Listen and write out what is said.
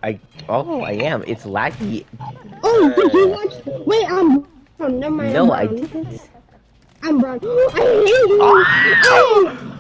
Oh, I am. It's laggy. Oh, did you watch? Wait, I'm brown. Never mind. No, I'm I brown. didn't. I'm brown. I hate you. Oh!